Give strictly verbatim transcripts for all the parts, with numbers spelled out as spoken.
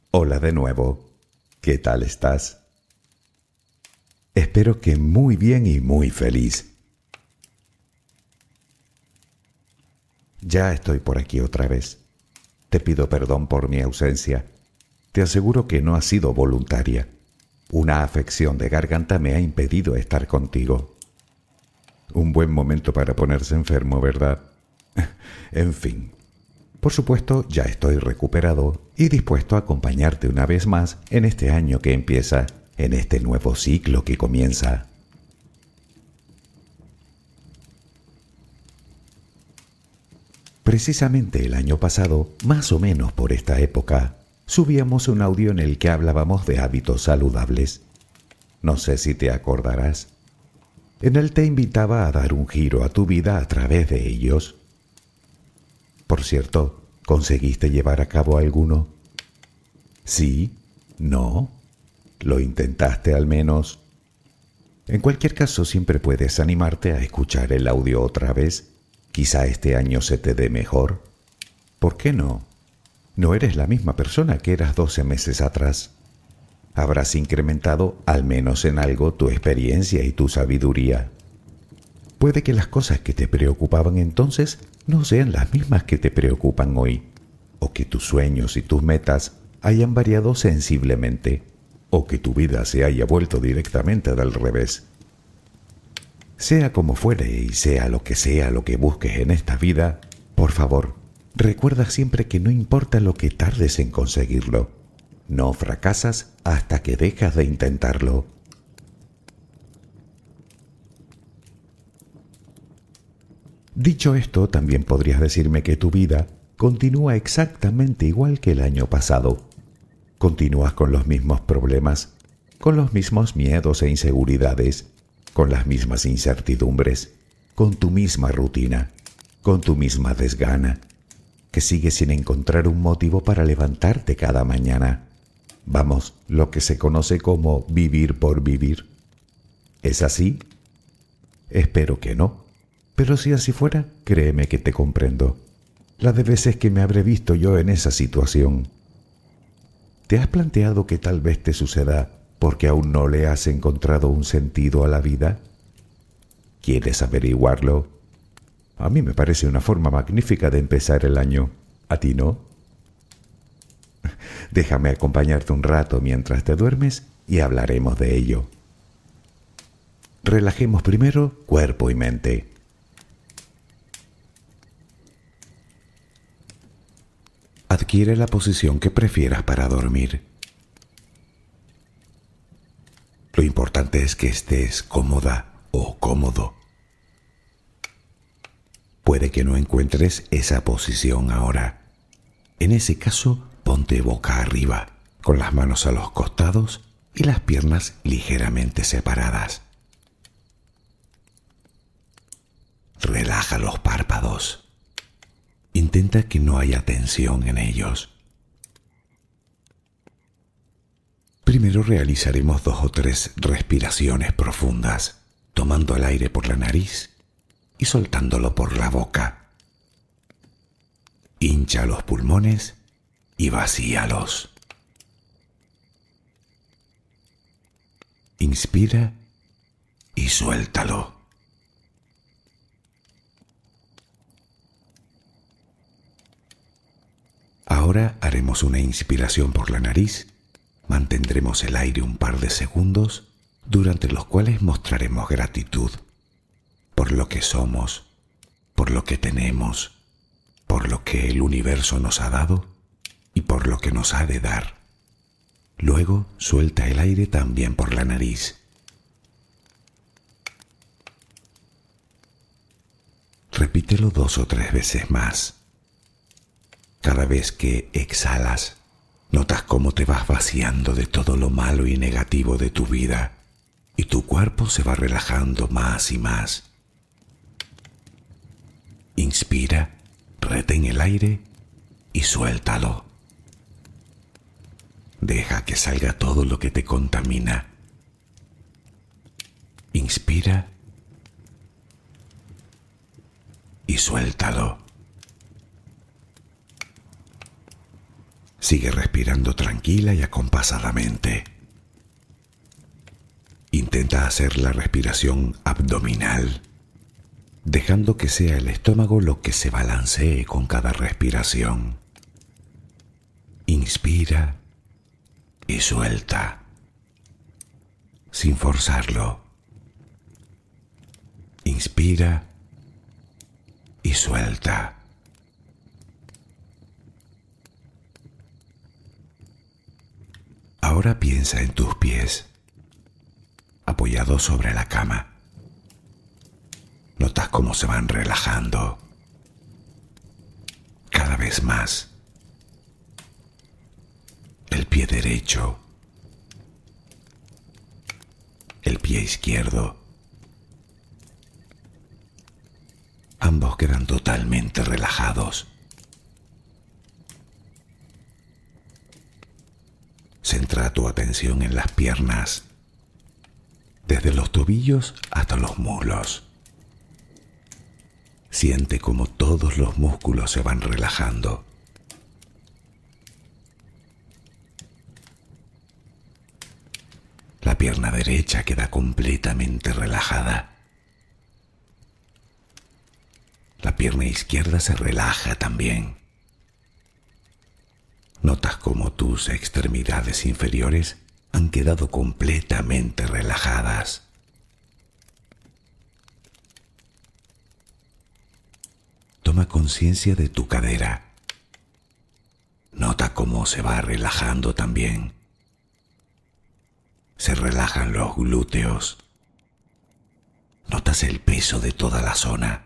Hola de nuevo. ¿Qué tal estás? Espero que muy bien y muy feliz. Ya estoy por aquí otra vez. Te pido perdón por mi ausencia. Te aseguro que no ha sido voluntaria. Una afección de garganta me ha impedido estar contigo. Un buen momento para ponerse enfermo, ¿verdad? En fin. Por supuesto, ya estoy recuperado y dispuesto a acompañarte una vez más en este año que empieza, en este nuevo ciclo que comienza. Precisamente el año pasado, más o menos por esta época, subíamos un audio en el que hablábamos de hábitos saludables. No sé si te acordarás. En él te invitaba a dar un giro a tu vida a través de ellos. Por cierto, ¿conseguiste llevar a cabo alguno? ¿Sí? ¿No? ¿Lo intentaste al menos? En cualquier caso, siempre puedes animarte a escuchar el audio otra vez. Quizá este año se te dé mejor. ¿Por qué no? No eres la misma persona que eras doce meses atrás. Habrás incrementado, al menos en algo, tu experiencia y tu sabiduría. Puede que las cosas que te preocupaban entonces no sean las mismas que te preocupan hoy, o que tus sueños y tus metas hayan variado sensiblemente, o que tu vida se haya vuelto directamente del revés. Sea como fuere y sea lo que sea lo que busques en esta vida, por favor, recuerda siempre que no importa lo que tardes en conseguirlo, no fracasas hasta que dejas de intentarlo. Dicho esto, también podrías decirme que tu vida continúa exactamente igual que el año pasado. Continúas con los mismos problemas, con los mismos miedos e inseguridades, con las mismas incertidumbres, con tu misma rutina, con tu misma desgana, que sigues sin encontrar un motivo para levantarte cada mañana. Vamos, lo que se conoce como vivir por vivir. ¿Es así? Espero que no, pero si así fuera, créeme que te comprendo. La de veces que me habré visto yo en esa situación. ¿Te has planteado que tal vez te suceda porque aún no le has encontrado un sentido a la vida? ¿Quieres averiguarlo? A mí me parece una forma magnífica de empezar el año. ¿A ti no? Déjame acompañarte un rato mientras te duermes y hablaremos de ello. Relajemos primero cuerpo y mente. Adquiere la posición que prefieras para dormir. Lo importante es que estés cómoda o cómodo. Puede que no encuentres esa posición ahora. En ese caso, ponte boca arriba, con las manos a los costados y las piernas ligeramente separadas. Relaja los párpados. Intenta que no haya tensión en ellos. Primero realizaremos dos o tres respiraciones profundas, tomando el aire por la nariz y soltándolo por la boca. Hincha los pulmones y vacíalos. Inspira y suéltalo. Ahora haremos una inspiración por la nariz. Mantendremos el aire un par de segundos, durante los cuales mostraremos gratitud por lo que somos, por lo que tenemos, por lo que el universo nos ha dado y por lo que nos ha de dar. Luego suelta el aire también por la nariz. Repítelo dos o tres veces más. Cada vez que exhalas, notas cómo te vas vaciando de todo lo malo y negativo de tu vida y tu cuerpo se va relajando más y más. Inspira, retén el aire y suéltalo. Deja que salga todo lo que te contamina. Inspira y suéltalo. Sigue respirando tranquila y acompasadamente. Intenta hacer la respiración abdominal, dejando que sea el estómago lo que se balancee con cada respiración. Inspira y suelta, sin forzarlo. Inspira y suelta. Ahora piensa en tus pies, apoyados sobre la cama. Notas cómo se van relajando cada vez más. El pie derecho, el pie izquierdo. Ambos quedan totalmente relajados. Centra tu atención en las piernas, desde los tobillos hasta los muslos. Siente cómo todos los músculos se van relajando. La pierna derecha queda completamente relajada. La pierna izquierda se relaja también. Notas cómo tus extremidades inferiores han quedado completamente relajadas. Toma conciencia de tu cadera. Nota cómo se va relajando también. Se relajan los glúteos. Notas el peso de toda la zona.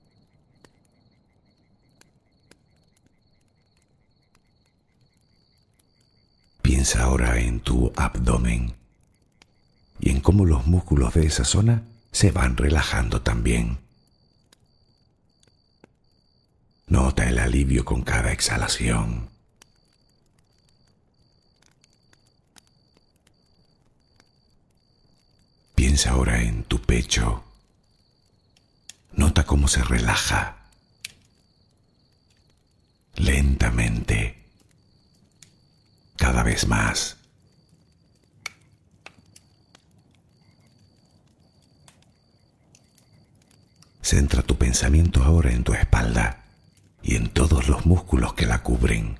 Piensa ahora en tu abdomen y en cómo los músculos de esa zona se van relajando también. Nota el alivio con cada exhalación. Piensa ahora en tu pecho. Nota cómo se relaja lentamente. Cada vez más. Centra tu pensamiento ahora en tu espalda y en todos los músculos que la cubren,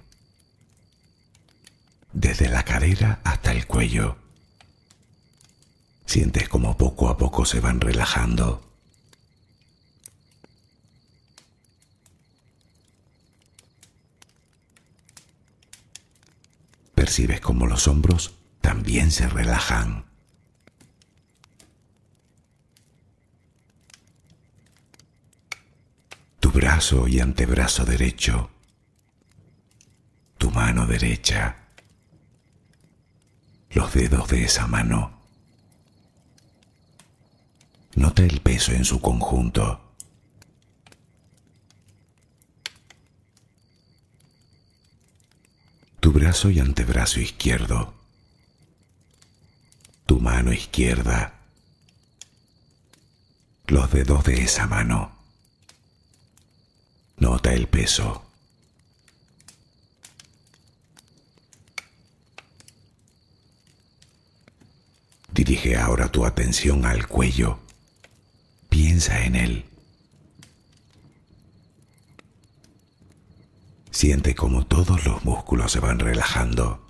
desde la cadera hasta el cuello. Sientes como poco a poco se van relajando. Percibes como los hombros también se relajan. Tu brazo y antebrazo derecho, tu mano derecha, los dedos de esa mano. Nota el peso en su conjunto. Tu brazo y antebrazo izquierdo, tu mano izquierda, los dedos de esa mano. Nota el peso. Dirige ahora tu atención al cuello. Piensa en él. Siente como todos los músculos se van relajando.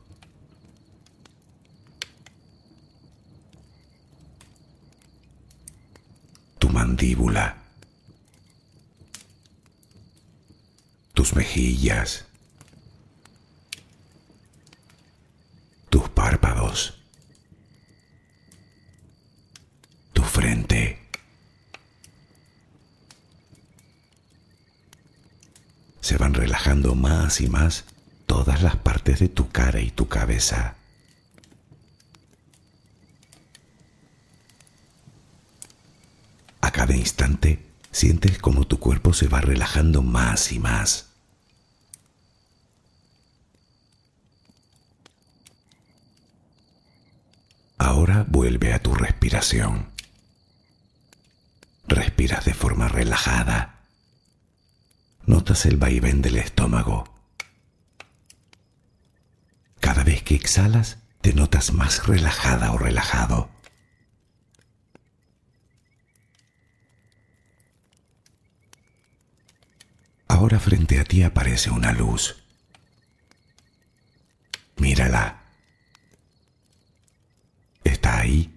Tu mandíbula, tus mejillas, tus párpados, tu frente. Se van relajando más y más todas las partes de tu cara y tu cabeza. A cada instante sientes como tu cuerpo se va relajando más y más. Ahora vuelve a tu respiración. Respiras de forma relajada. Notas el vaivén del estómago. que exhalas, te notas más relajada o relajado. Ahora frente a ti aparece una luz. Mírala. Está ahí.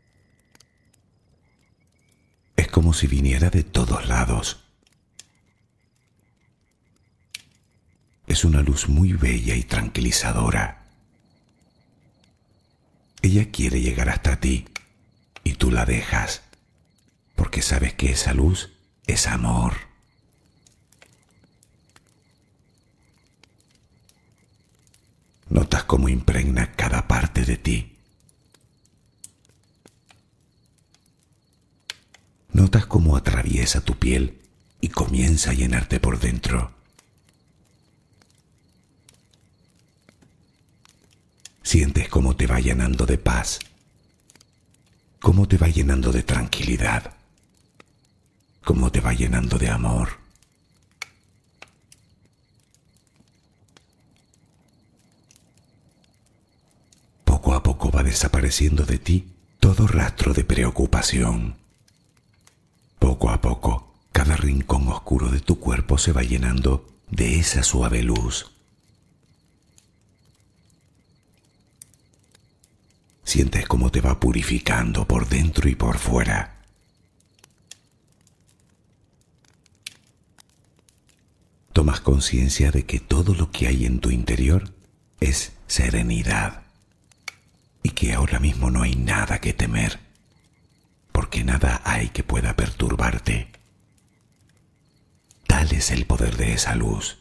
Es como si viniera de todos lados. Es una luz muy bella y tranquilizadora. Ella quiere llegar hasta ti y tú la dejas, porque sabes que esa luz es amor. Notas cómo impregna cada parte de ti. Notas cómo atraviesa tu piel y comienza a llenarte por dentro. Sientes cómo te va llenando de paz, cómo te va llenando de tranquilidad, cómo te va llenando de amor. Poco a poco va desapareciendo de ti todo rastro de preocupación. Poco a poco, cada rincón oscuro de tu cuerpo se va llenando de esa suave luz. Sientes cómo te va purificando por dentro y por fuera. Tomas conciencia de que todo lo que hay en tu interior es serenidad y que ahora mismo no hay nada que temer, porque nada hay que pueda perturbarte. Tal es el poder de esa luz.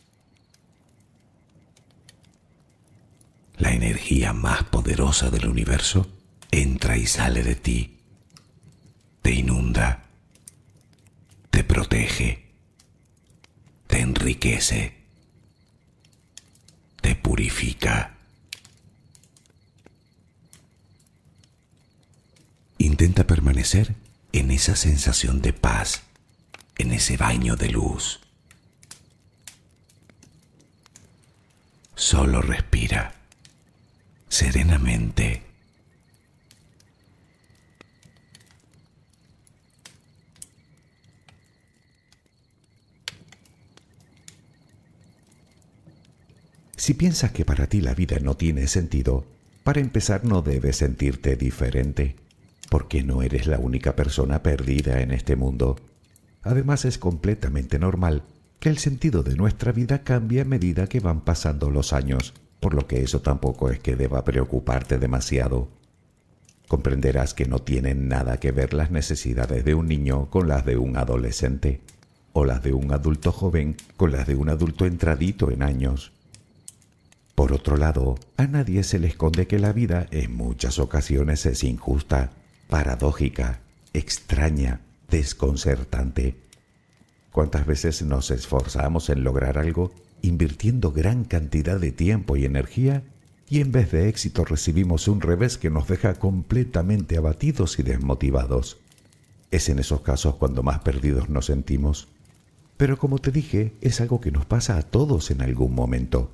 La energía más poderosa del universo entra y sale de ti, te inunda, te protege, te enriquece, te purifica. Intenta permanecer en esa sensación de paz, en ese baño de luz. Solo respira serenamente. Si piensas que para ti la vida no tiene sentido, para empezar no debes sentirte diferente, porque no eres la única persona perdida en este mundo. Además, es completamente normal que el sentido de nuestra vida cambie a medida que van pasando los años, por lo que eso tampoco es que deba preocuparte demasiado. Comprenderás que no tienen nada que ver las necesidades de un niño con las de un adolescente, o las de un adulto joven con las de un adulto entradito en años. Por otro lado, a nadie se le esconde que la vida en muchas ocasiones es injusta, paradójica, extraña, desconcertante. ¿Cuántas veces nos esforzamos en lograr algo invirtiendo gran cantidad de tiempo y energía y en vez de éxito recibimos un revés que nos deja completamente abatidos y desmotivados? Es en esos casos cuando más perdidos nos sentimos. Pero como te dije, es algo que nos pasa a todos en algún momento.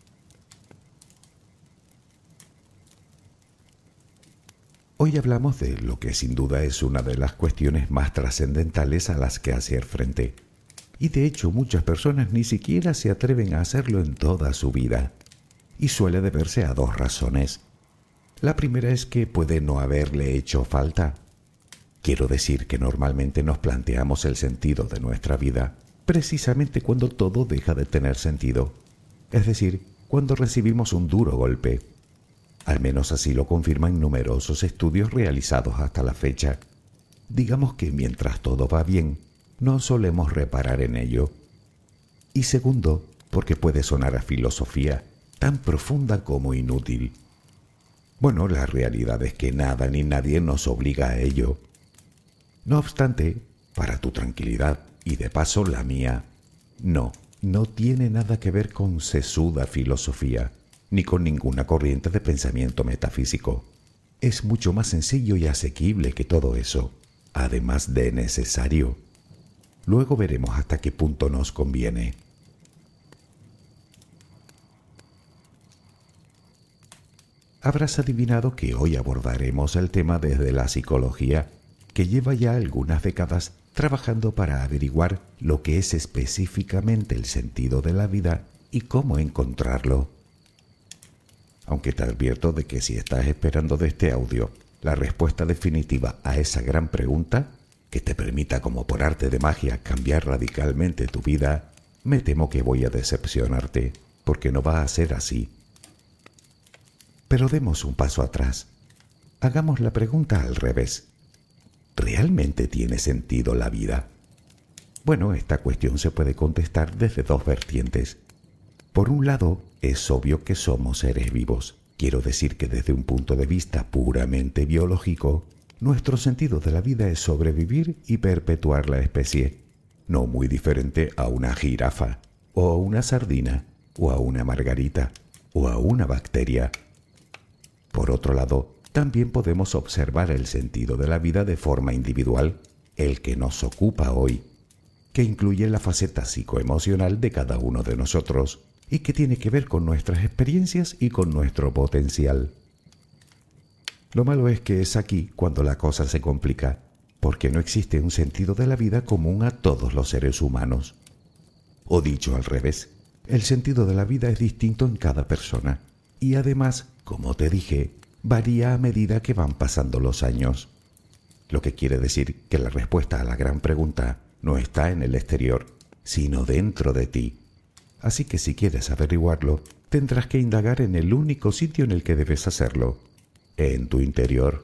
Hoy hablamos de lo que sin duda es una de las cuestiones más trascendentales a las que hacer frente. Y de hecho muchas personas ni siquiera se atreven a hacerlo en toda su vida. Y suele deberse a dos razones. La primera es que puede no haberle hecho falta. Quiero decir que normalmente nos planteamos el sentido de nuestra vida precisamente cuando todo deja de tener sentido. Es decir, cuando recibimos un duro golpe. Al menos así lo confirman numerosos estudios realizados hasta la fecha. Digamos que mientras todo va bien, no solemos reparar en ello. Y segundo, porque puede sonar a filosofía tan profunda como inútil. Bueno, la realidad es que nada ni nadie nos obliga a ello. No obstante, para tu tranquilidad y de paso la mía, no, no tiene nada que ver con sesuda filosofía, ni con ninguna corriente de pensamiento metafísico. Es mucho más sencillo y asequible que todo eso, además de necesario. Luego veremos hasta qué punto nos conviene. habrás adivinado que hoy abordaremos el tema desde la psicología, que lleva ya algunas décadas trabajando para averiguar lo que es específicamente el sentido de la vida y cómo encontrarlo. Aunque te advierto de que si estás esperando de este audio la respuesta definitiva a esa gran pregunta, que te permita como por arte de magia cambiar radicalmente tu vida, me temo que voy a decepcionarte, porque no va a ser así. Pero demos un paso atrás. Hagamos la pregunta al revés. ¿Realmente tiene sentido la vida? Bueno, esta cuestión se puede contestar desde dos vertientes. Por un lado, es obvio que somos seres vivos. Quiero decir que desde un punto de vista puramente biológico, nuestro sentido de la vida es sobrevivir y perpetuar la especie, no muy diferente a una jirafa, o a una sardina, o a una margarita, o a una bacteria. Por otro lado, también podemos observar el sentido de la vida de forma individual, el que nos ocupa hoy, que incluye la faceta psicoemocional de cada uno de nosotros y que tiene que ver con nuestras experiencias y con nuestro potencial. Lo malo es que es aquí cuando la cosa se complica, porque no existe un sentido de la vida común a todos los seres humanos. O dicho al revés, el sentido de la vida es distinto en cada persona y además, como te dije, varía a medida que van pasando los años. Lo que quiere decir que la respuesta a la gran pregunta no está en el exterior, sino dentro de ti. Así que si quieres averiguarlo, tendrás que indagar en el único sitio en el que debes hacerlo, en tu interior.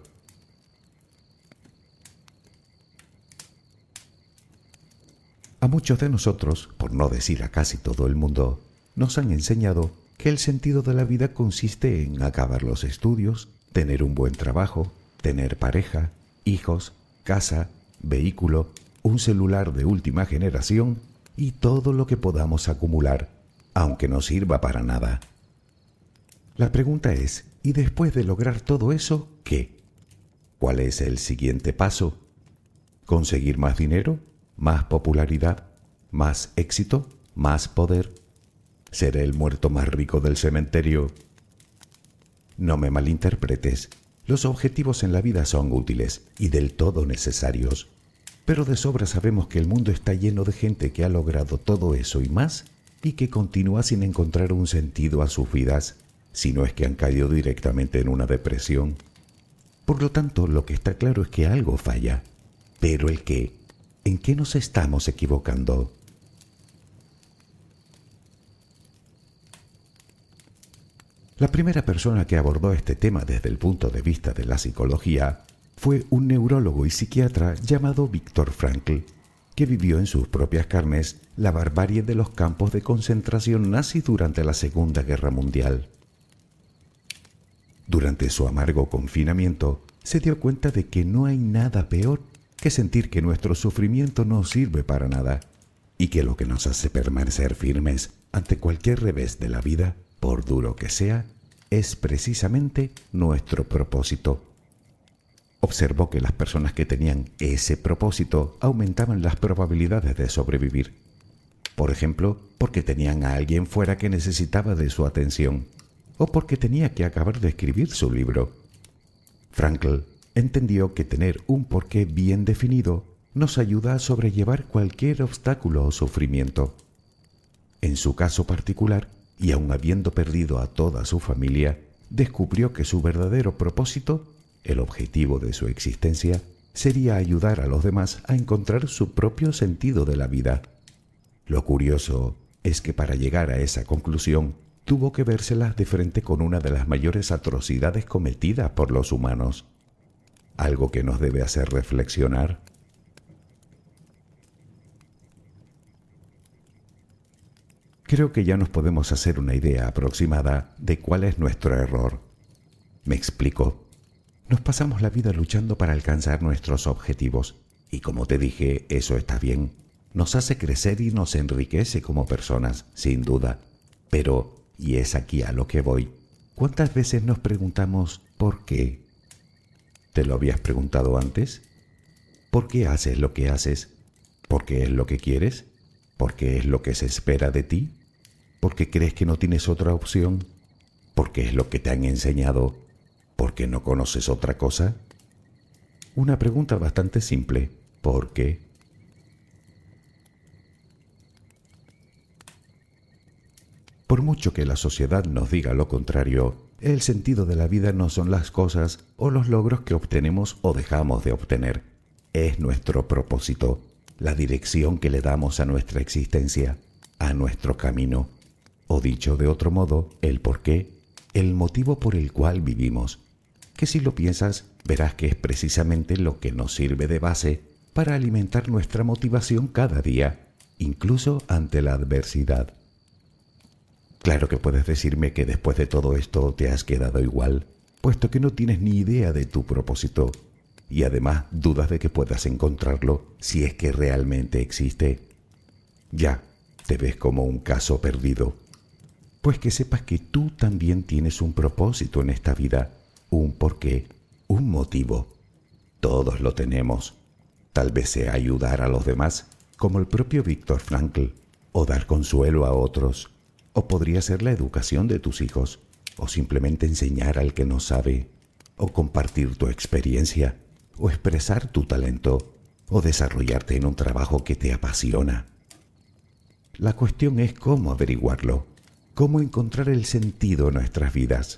A muchos de nosotros, por no decir a casi todo el mundo, nos han enseñado que el sentido de la vida consiste en acabar los estudios, tener un buen trabajo, tener pareja, hijos, casa, vehículo, un celular de última generación y todo lo que podamos acumular, aunque no sirva para nada. La pregunta es, ¿y después de lograr todo eso, qué? ¿Cuál es el siguiente paso? ¿Conseguir más dinero? ¿Más popularidad? ¿Más éxito? ¿Más poder? ¿Seré el muerto más rico del cementerio? No me malinterpretes. Los objetivos en la vida son útiles y del todo necesarios. Pero de sobra sabemos que el mundo está lleno de gente que ha logrado todo eso y más y que continúa sin encontrar un sentido a sus vidas, si no es que han caído directamente en una depresión. Por lo tanto, lo que está claro es que algo falla. ¿Pero el qué? ¿En qué nos estamos equivocando? La primera persona que abordó este tema desde el punto de vista de la psicología fue un neurólogo y psiquiatra llamado Viktor Frankl, que vivió en sus propias carnes la barbarie de los campos de concentración nazis durante la Segunda Guerra Mundial. Durante su amargo confinamiento, se dio cuenta de que no hay nada peor que sentir que nuestro sufrimiento no sirve para nada y que lo que nos hace permanecer firmes ante cualquier revés de la vida, por duro que sea, es precisamente nuestro propósito. Observó que las personas que tenían ese propósito aumentaban las probabilidades de sobrevivir. Por ejemplo, porque tenían a alguien fuera que necesitaba de su atención, o porque tenía que acabar de escribir su libro. Frankl entendió que tener un porqué bien definido nos ayuda a sobrellevar cualquier obstáculo o sufrimiento. En su caso particular, y aun habiendo perdido a toda su familia, descubrió que su verdadero propósito, el objetivo de su existencia, sería ayudar a los demás a encontrar su propio sentido de la vida. Lo curioso es que para llegar a esa conclusión tuvo que vérselas de frente con una de las mayores atrocidades cometidas por los humanos, algo que nos debe hacer reflexionar. Creo que ya nos podemos hacer una idea aproximada de cuál es nuestro error. Me explico. Nos pasamos la vida luchando para alcanzar nuestros objetivos y, como te dije, eso está bien. Nos hace crecer y nos enriquece como personas, sin duda. Pero, y es aquí a lo que voy, ¿cuántas veces nos preguntamos ¿por qué? ¿Te lo habías preguntado antes? ¿Por qué haces lo que haces? ¿Por qué es lo que quieres? ¿Por qué es lo que se espera de ti? ¿Por qué crees que no tienes otra opción? ¿Por qué es lo que te han enseñado? ¿Porque no conoces otra cosa? Una pregunta bastante simple. ¿Por qué? Por mucho que la sociedad nos diga lo contrario, el sentido de la vida no son las cosas o los logros que obtenemos o dejamos de obtener. Es nuestro propósito, la dirección que le damos a nuestra existencia, a nuestro camino. O dicho de otro modo, el por qué, el motivo por el cual vivimos. Que si lo piensas, verás que es precisamente lo que nos sirve de base para alimentar nuestra motivación cada día, incluso ante la adversidad. Claro que puedes decirme que después de todo esto te has quedado igual, puesto que no tienes ni idea de tu propósito y además dudas de que puedas encontrarlo si es que realmente existe. Ya, te ves como un caso perdido. Pues que sepas que tú también tienes un propósito en esta vida, un porqué, un motivo. Todos lo tenemos. Tal vez sea ayudar a los demás, como el propio Viktor Frankl, o dar consuelo a otros. O podría ser la educación de tus hijos, o simplemente enseñar al que no sabe, o compartir tu experiencia, o expresar tu talento, o desarrollarte en un trabajo que te apasiona. La cuestión es cómo averiguarlo, cómo encontrar el sentido en nuestras vidas.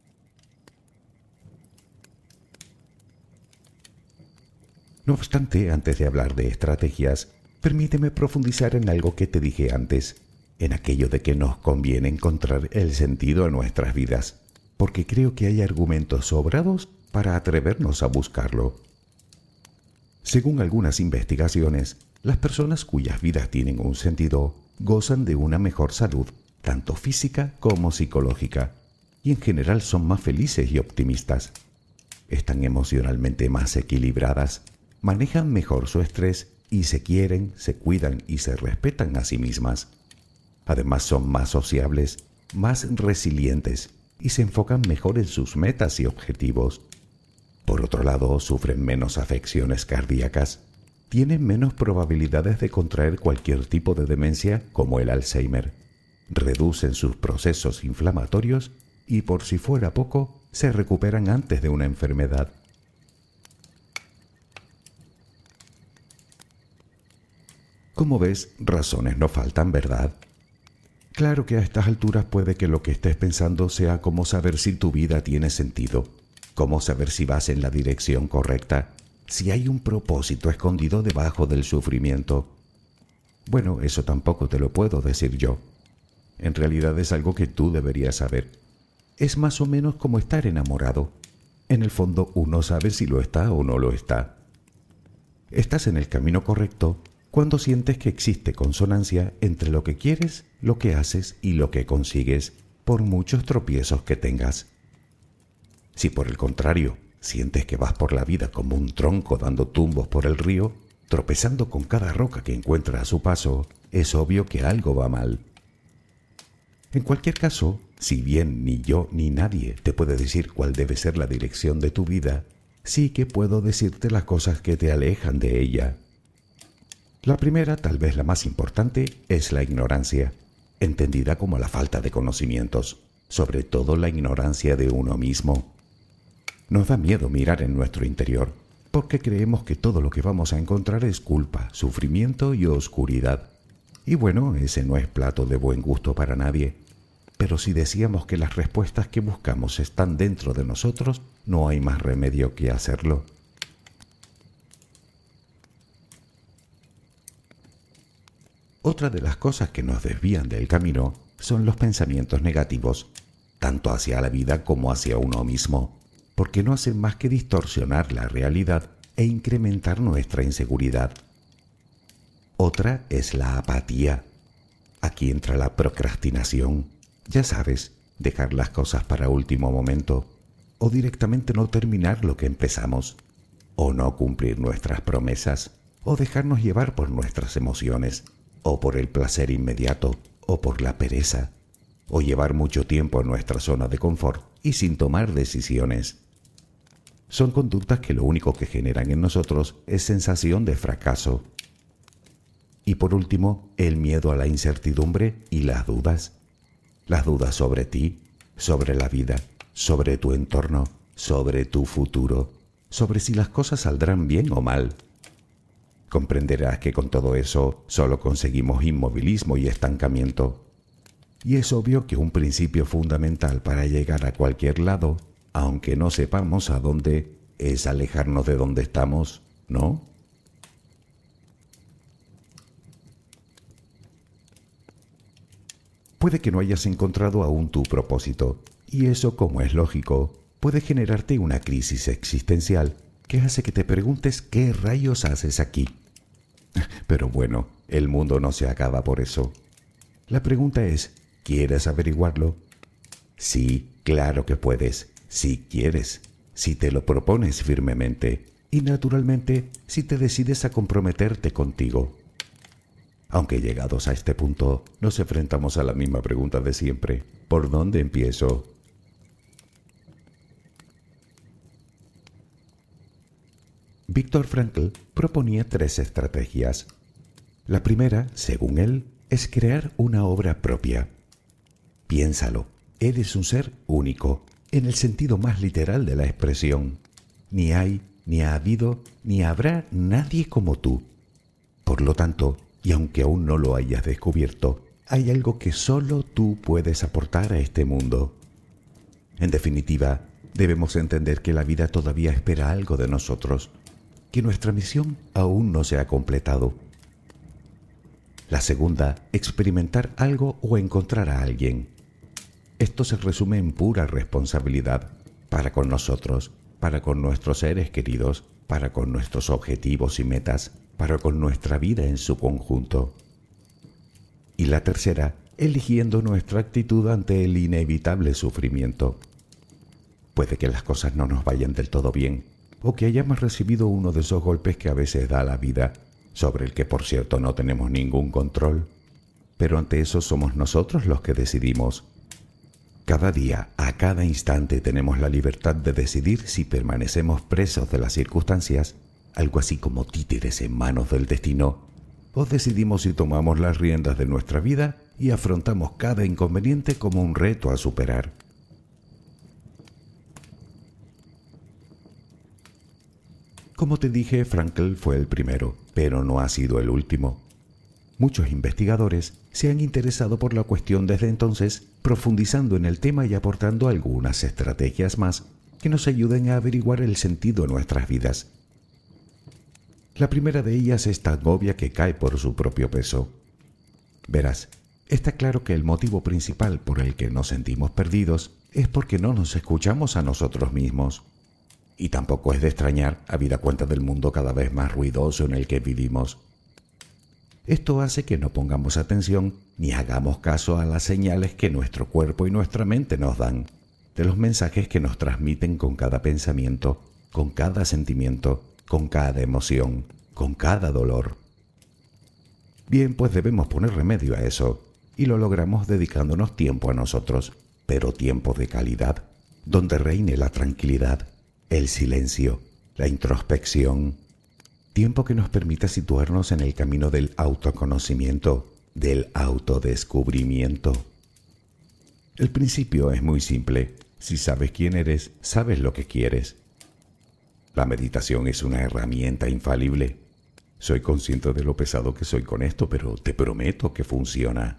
No obstante, antes de hablar de estrategias, permíteme profundizar en algo que te dije antes, en aquello de que nos conviene encontrar el sentido en nuestras vidas, porque creo que hay argumentos sobrados para atrevernos a buscarlo. Según algunas investigaciones, las personas cuyas vidas tienen un sentido gozan de una mejor salud, tanto física como psicológica, y en general son más felices y optimistas. Están emocionalmente más equilibradas, manejan mejor su estrés y se quieren, se cuidan y se respetan a sí mismas. Además son más sociables, más resilientes y se enfocan mejor en sus metas y objetivos. Por otro lado, sufren menos afecciones cardíacas, tienen menos probabilidades de contraer cualquier tipo de demencia como el Alzheimer, reducen sus procesos inflamatorios y, por si fuera poco, se recuperan antes de una enfermedad. Como ves, razones no faltan, ¿verdad? Claro que a estas alturas puede que lo que estés pensando sea cómo saber si tu vida tiene sentido, cómo saber si vas en la dirección correcta, si hay un propósito escondido debajo del sufrimiento. Bueno, eso tampoco te lo puedo decir yo. En realidad es algo que tú deberías saber. Es más o menos como estar enamorado. En el fondo uno sabe si lo está o no lo está. Estás en el camino correcto cuando sientes que existe consonancia entre lo que quieres, lo que haces y lo que consigues, por muchos tropiezos que tengas. Si por el contrario sientes que vas por la vida como un tronco dando tumbos por el río, tropezando con cada roca que encuentra a su paso, es obvio que algo va mal. En cualquier caso, si bien ni yo ni nadie te puede decir cuál debe ser la dirección de tu vida, sí que puedo decirte las cosas que te alejan de ella. La primera, tal vez la más importante, es la ignorancia, entendida como la falta de conocimientos, sobre todo la ignorancia de uno mismo. Nos da miedo mirar en nuestro interior, porque creemos que todo lo que vamos a encontrar es culpa, sufrimiento y oscuridad. Y bueno, ese no es plato de buen gusto para nadie. Pero si decíamos que las respuestas que buscamos están dentro de nosotros, no hay más remedio que hacerlo. Otra de las cosas que nos desvían del camino son los pensamientos negativos, tanto hacia la vida como hacia uno mismo, porque no hacen más que distorsionar la realidad e incrementar nuestra inseguridad. Otra es la apatía. Aquí entra la procrastinación. Ya sabes, dejar las cosas para último momento, o directamente no terminar lo que empezamos, o no cumplir nuestras promesas, o dejarnos llevar por nuestras emociones, o por el placer inmediato, o por la pereza, o llevar mucho tiempo en nuestra zona de confort y sin tomar decisiones. Son conductas que lo único que generan en nosotros es sensación de fracaso. Y por último, el miedo a la incertidumbre y las dudas. Las dudas sobre ti, sobre la vida, sobre tu entorno, sobre tu futuro, sobre si las cosas saldrán bien o mal. Comprenderás que con todo eso solo conseguimos inmovilismo y estancamiento. Y es obvio que un principio fundamental para llegar a cualquier lado, aunque no sepamos a dónde, es alejarnos de donde estamos, ¿no? Puede que no hayas encontrado aún tu propósito, y eso, como es lógico, puede generarte una crisis existencial que hace que te preguntes qué rayos haces aquí. Pero bueno, el mundo no se acaba por eso. La pregunta es, ¿quieres averiguarlo? Sí, claro que puedes, si quieres, si te lo propones firmemente y naturalmente si te decides a comprometerte contigo. Aunque llegados a este punto, nos enfrentamos a la misma pregunta de siempre. ¿Por dónde empiezo? Viktor Frankl proponía tres estrategias. La primera, según él, es crear una obra propia. Piénsalo, eres un ser único, en el sentido más literal de la expresión. Ni hay, ni ha habido, ni habrá nadie como tú. Por lo tanto, y aunque aún no lo hayas descubierto, hay algo que solo tú puedes aportar a este mundo. En definitiva, debemos entender que la vida todavía espera algo de nosotros, que nuestra misión aún no se ha completado. La segunda, experimentar algo o encontrar a alguien. Esto se resume en pura responsabilidad, para con nosotros, para con nuestros seres queridos, para con nuestros objetivos y metas, para con nuestra vida en su conjunto. Y la tercera, eligiendo nuestra actitud ante el inevitable sufrimiento. Puede que las cosas no nos vayan del todo bien, o que hayamos recibido uno de esos golpes que a veces da la vida, sobre el que por cierto no tenemos ningún control, pero ante eso somos nosotros los que decidimos. Cada día, a cada instante tenemos la libertad de decidir si permanecemos presos de las circunstancias, algo así como títeres en manos del destino, o decidimos si tomamos las riendas de nuestra vida y afrontamos cada inconveniente como un reto a superar. Como te dije, Frankl fue el primero, pero no ha sido el último. Muchos investigadores se han interesado por la cuestión desde entonces, profundizando en el tema y aportando algunas estrategias más que nos ayuden a averiguar el sentido de nuestras vidas. La primera de ellas es tan obvia que cae por su propio peso. Verás, está claro que el motivo principal por el que nos sentimos perdidos es porque no nos escuchamos a nosotros mismos. Y tampoco es de extrañar, habida cuenta del mundo cada vez más ruidoso en el que vivimos. Esto hace que no pongamos atención ni hagamos caso a las señales que nuestro cuerpo y nuestra mente nos dan, de los mensajes que nos transmiten con cada pensamiento, con cada sentimiento, con cada emoción, con cada dolor. Bien, pues debemos poner remedio a eso, y lo logramos dedicándonos tiempo a nosotros, pero tiempo de calidad, donde reine la tranquilidad, el silencio, la introspección, tiempo que nos permita situarnos en el camino del autoconocimiento, del autodescubrimiento. El principio es muy simple. Si sabes quién eres, sabes lo que quieres. La meditación es una herramienta infalible. Soy consciente de lo pesado que soy con esto, pero te prometo que funciona.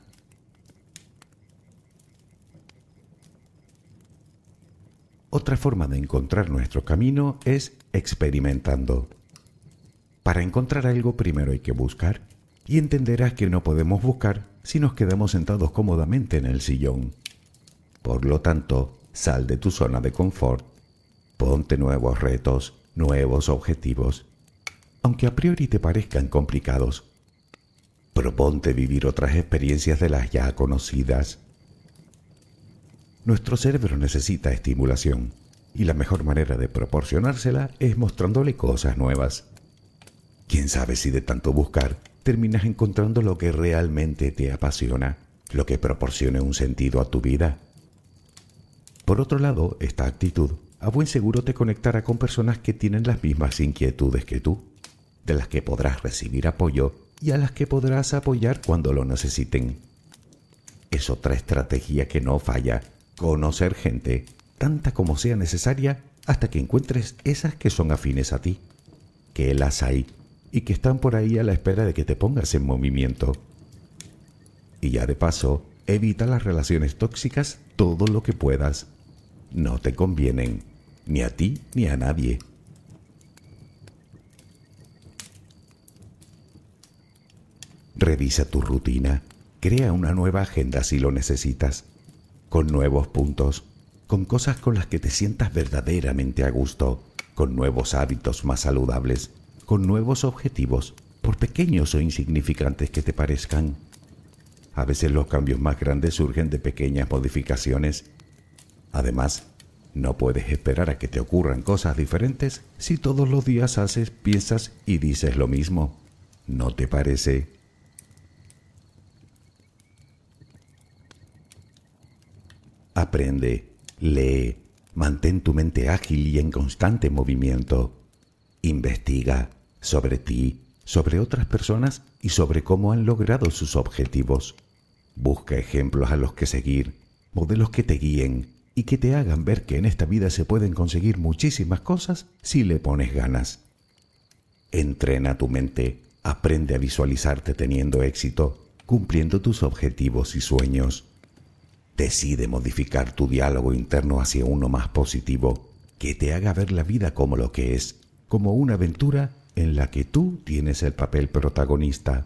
Otra forma de encontrar nuestro camino es experimentando. Para encontrar algo primero hay que buscar, y entenderás que no podemos buscar si nos quedamos sentados cómodamente en el sillón. Por lo tanto, sal de tu zona de confort, ponte nuevos retos, nuevos objetivos, aunque a priori te parezcan complicados. Proponte vivir otras experiencias de las ya conocidas. Nuestro cerebro necesita estimulación, y la mejor manera de proporcionársela es mostrándole cosas nuevas. Quién sabe si de tanto buscar terminas encontrando lo que realmente te apasiona, lo que proporcione un sentido a tu vida. Por otro lado, esta actitud a buen seguro te conectará con personas que tienen las mismas inquietudes que tú, de las que podrás recibir apoyo y a las que podrás apoyar cuando lo necesiten. Es otra estrategia que no falla. Conocer gente, tanta como sea necesaria, hasta que encuentres esas que son afines a ti, que las hay y que están por ahí a la espera de que te pongas en movimiento. Y ya de paso, evita las relaciones tóxicas todo lo que puedas. No te convienen, ni a ti ni a nadie. Revisa tu rutina, crea una nueva agenda si lo necesitas, con nuevos puntos, con cosas con las que te sientas verdaderamente a gusto, con nuevos hábitos más saludables, con nuevos objetivos, por pequeños o insignificantes que te parezcan. A veces los cambios más grandes surgen de pequeñas modificaciones. Además, no puedes esperar a que te ocurran cosas diferentes si todos los días haces, piensas y dices lo mismo. ¿No te parece? Aprende, lee, mantén tu mente ágil y en constante movimiento. Investiga sobre ti, sobre otras personas y sobre cómo han logrado sus objetivos. Busca ejemplos a los que seguir, modelos que te guíen y que te hagan ver que en esta vida se pueden conseguir muchísimas cosas si le pones ganas. Entrena tu mente, aprende a visualizarte teniendo éxito, cumpliendo tus objetivos y sueños. Decide modificar tu diálogo interno hacia uno más positivo, que te haga ver la vida como lo que es, como una aventura en la que tú tienes el papel protagonista.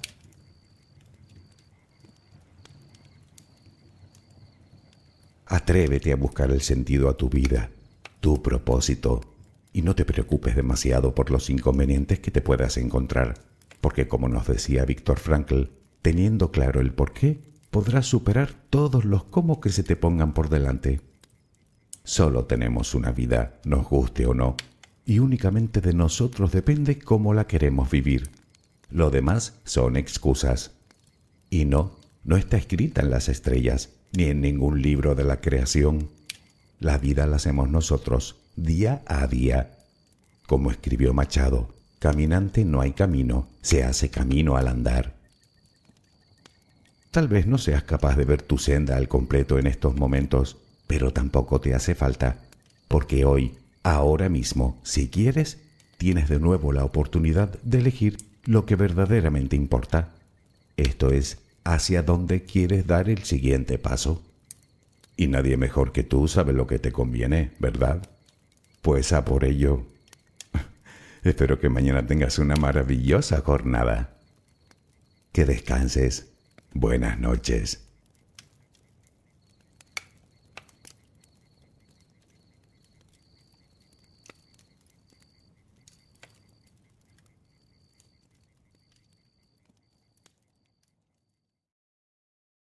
Atrévete a buscar el sentido a tu vida, tu propósito, y no te preocupes demasiado por los inconvenientes que te puedas encontrar, porque como nos decía Viktor Frankl, teniendo claro el porqué, podrás superar todos los cómo que se te pongan por delante. Solo tenemos una vida, nos guste o no, y únicamente de nosotros depende cómo la queremos vivir. Lo demás son excusas. Y no, no está escrita en las estrellas, ni en ningún libro de la creación. La vida la hacemos nosotros, día a día. Como escribió Machado, caminante no hay camino, se hace camino al andar. Tal vez no seas capaz de ver tu senda al completo en estos momentos, pero tampoco te hace falta, porque hoy, ahora mismo, si quieres, tienes de nuevo la oportunidad de elegir lo que verdaderamente importa. Esto es, hacia dónde quieres dar el siguiente paso. Y nadie mejor que tú sabe lo que te conviene, ¿verdad? Pues a por ello. Espero que mañana tengas una maravillosa jornada. Que descanses. Buenas noches.